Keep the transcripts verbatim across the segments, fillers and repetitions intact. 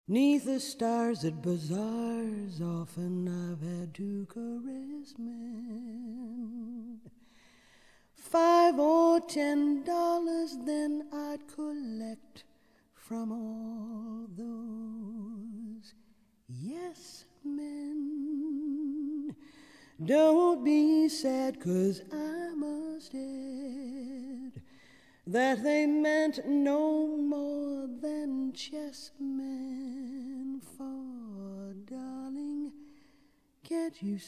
'Neath the stars at bazaars, often I've had to caress men. Five or ten dollars, then I'd collect from all those yes men. Don't be sad, 'cause I must add that they meant no more than chessmen. For, darling, can't you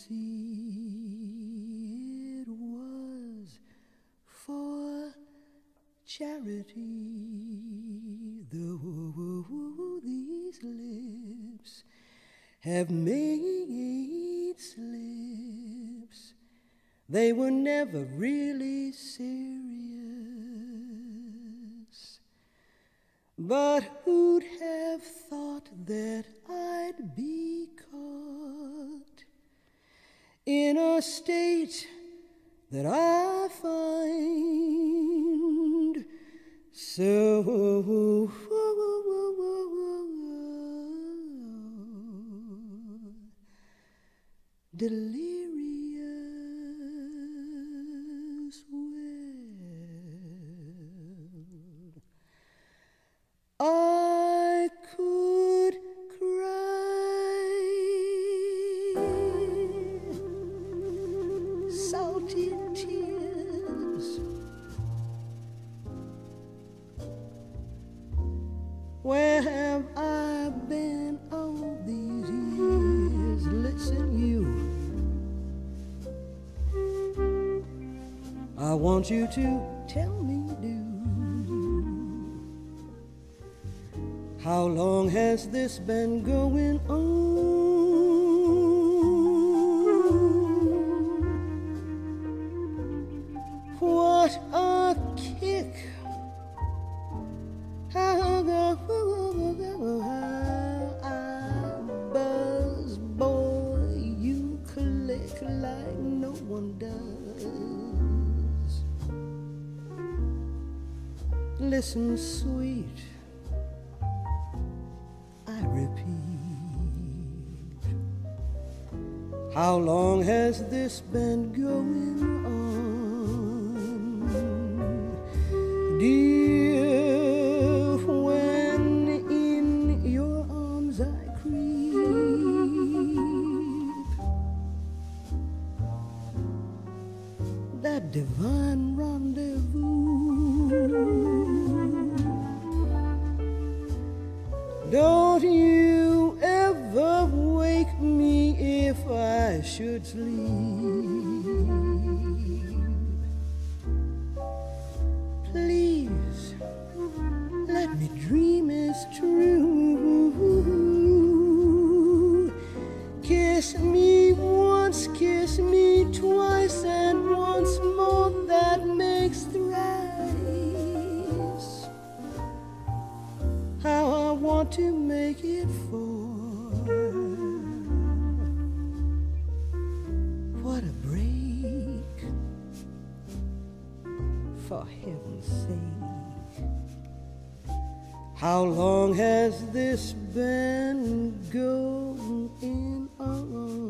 see it was for charity? Though these lips have made slips, they were never really serious. But who'd have thought that I'd be caught in a state that I find so delirious? Well, I could cry salty tears. Where have I been all these years? Listen, you, I want you to tell me, do, how long has this been going on? What a kick! How I buzz, boy, you click like no one does. Listen, sweet, I repeat, how long has this been going on, dear? When in your arms I creep, that divine rendezvous. Don't you ever wake me if I should sleep. Please, let me dream is true. Kiss me once, kiss me twice, and once more that makes thrice. How I want to make it four. What a break, for heaven's sake. How long has this been going on?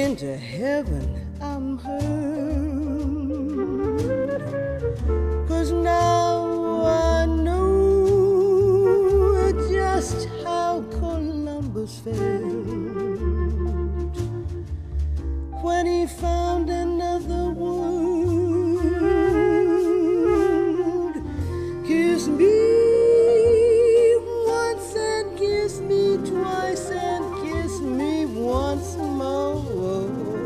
into heaven I'm heard, 'cause now I know just how Columbus felt when he found another world. Kiss me once and kiss me twice and kiss me once more.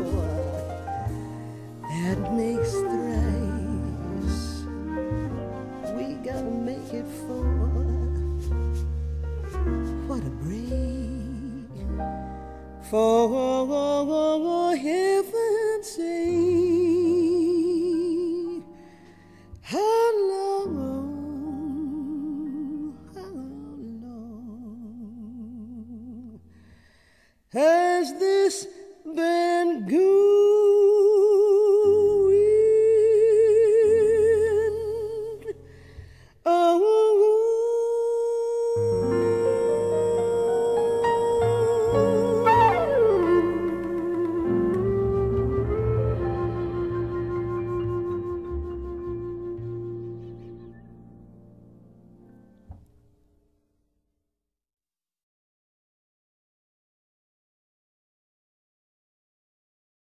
That makes thrice. We gotta make it four. What a break, for heaven's sake. How long, how long has this been good?